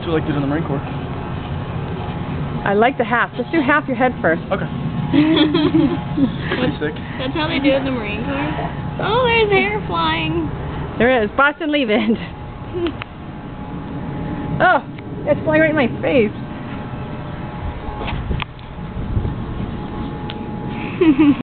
That's what I like to do in the Marine Corps. I like the half. Just do half your head first. Okay. Pretty sick. That's how they do it in the Marine Corps. Oh, there's hair flying. There is. Boston, leave it. Oh, it's flying right in my face.